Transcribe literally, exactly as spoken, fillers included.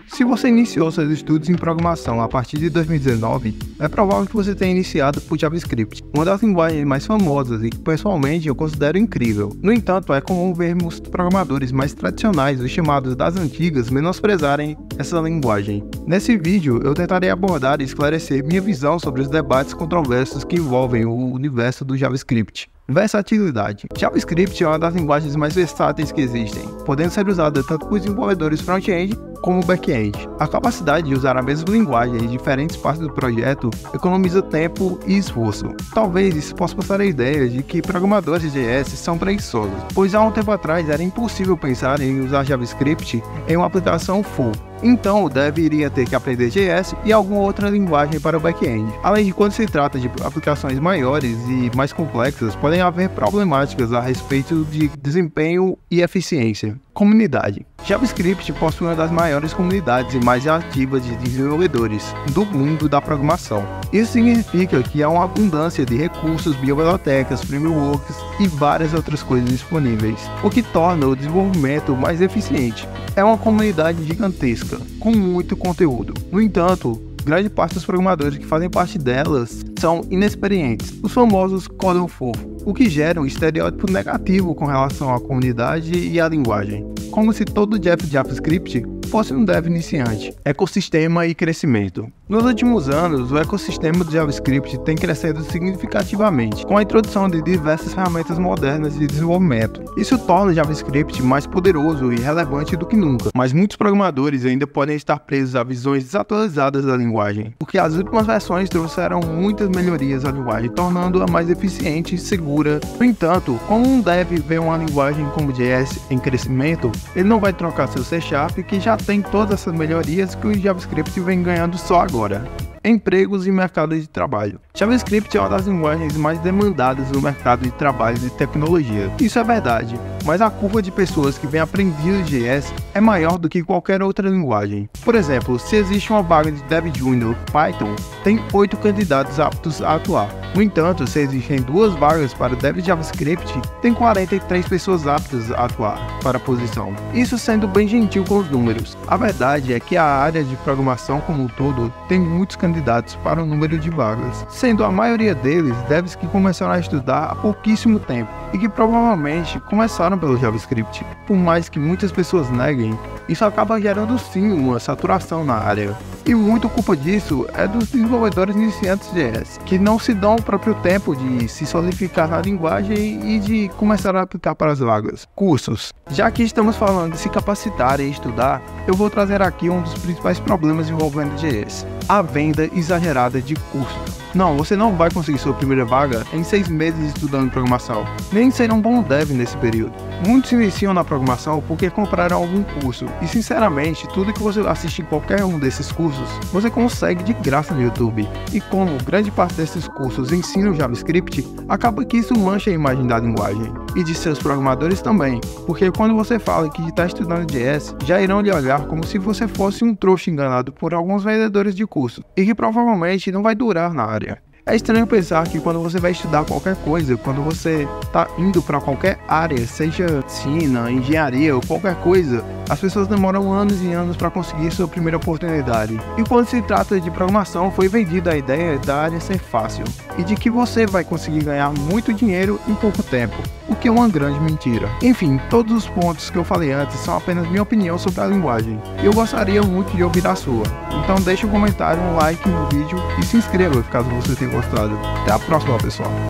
Se você iniciou seus estudos em programação a partir de dois mil e dezenove, é provável que você tenha iniciado por JavaScript, uma das linguagens mais famosas e que pessoalmente eu considero incrível. No entanto, é comum vermos programadores mais tradicionais, os chamados das antigas, menosprezarem essa linguagem. Nesse vídeo, eu tentarei abordar e esclarecer minha visão sobre os debates controversos que envolvem o universo do JavaScript. Versatilidade. JavaScript é uma das linguagens mais versáteis que existem, podendo ser usada tanto por desenvolvedores front-end como back-end. A capacidade de usar a mesma linguagem em diferentes partes do projeto economiza tempo e esforço. Talvez isso possa passar a ideia de que programadores de J S são preguiçosos, pois há um tempo atrás era impossível pensar em usar JavaScript em uma aplicação full. Então o dev iria ter que aprender J S e alguma outra linguagem para o back-end. Além de, quando se trata de aplicações maiores e mais complexas, podem haver problemáticas a respeito de desempenho e eficiência. Comunidade. JavaScript possui uma das maiores comunidades e mais ativas de desenvolvedores do mundo da programação. Isso significa que há uma abundância de recursos, bibliotecas, frameworks e várias outras coisas disponíveis, o que torna o desenvolvimento mais eficiente. É uma comunidade gigantesca, com muito conteúdo. No entanto, grande parte dos programadores que fazem parte delas são inexperientes, os famosos codam fofo, o que gera um estereótipo negativo com relação à comunidade e à linguagem, como se todo dev de JavaScript fosse um dev iniciante. Ecossistema e crescimento. Nos últimos anos, o ecossistema do JavaScript tem crescido significativamente, com a introdução de diversas ferramentas modernas de desenvolvimento. Isso torna o JavaScript mais poderoso e relevante do que nunca, mas muitos programadores ainda podem estar presos a visões desatualizadas da linguagem, porque as últimas versões trouxeram muitas melhorias à linguagem, tornando-a mais eficiente e segura. No entanto, como um dev vê uma linguagem como J S em crescimento, ele não vai trocar seu C Sharp, que já tem todas essas melhorias que o JavaScript vem ganhando só agora. Empregos e mercado de trabalho. JavaScript é uma das linguagens mais demandadas no mercado de trabalho de tecnologia. Isso é verdade, mas a curva de pessoas que vêm aprendendo J S é maior do que qualquer outra linguagem. Por exemplo, se existe uma vaga de Dev Junior Python, tem oito candidatos aptos a atuar. No entanto, se existem duas vagas para Dev JavaScript, tem quarenta e três pessoas aptas a atuar para a posição. Isso sendo bem gentil com os números. A verdade é que a área de programação como um todo tem muitos candidatos para o número de vagas, sendo a maioria deles devs que começaram a estudar há pouquíssimo tempo e que provavelmente começaram pelo JavaScript. Por mais que muitas pessoas neguem, isso acaba gerando sim uma saturação na área. E muito culpa disso é dos desenvolvedores iniciantes de J S, que não se dão o próprio tempo de se solidificar na linguagem e de começar a aplicar para as vagas. Cursos. Já que estamos falando de se capacitar e estudar, eu vou trazer aqui um dos principais problemas envolvendo J S: a venda exagerada de cursos. Não, você não vai conseguir sua primeira vaga em seis meses estudando programação, nem ser um bom dev nesse período. Muitos iniciam na programação porque compraram algum curso, e sinceramente, tudo que você assiste em qualquer um desses cursos, você consegue de graça no YouTube. E como grande parte desses cursos ensinam JavaScript, acaba que isso mancha a imagem da linguagem, e de seus programadores também, porque quando você fala que está estudando J S, já irão lhe olhar como se você fosse um trouxa enganado por alguns vendedores de curso, e que provavelmente não vai durar na área. É estranho pensar que quando você vai estudar qualquer coisa, quando você está indo para qualquer área, seja medicina, engenharia ou qualquer coisa, as pessoas demoram anos e anos para conseguir sua primeira oportunidade. E quando se trata de programação, foi vendida a ideia da área ser fácil e de que você vai conseguir ganhar muito dinheiro em pouco tempo, o que é uma grande mentira. Enfim, todos os pontos que eu falei antes são apenas minha opinião sobre a linguagem. Eu gostaria muito de ouvir a sua. Então deixe um comentário, um like no vídeo e se inscreva caso você tenha gostado. Até a próxima, pessoal.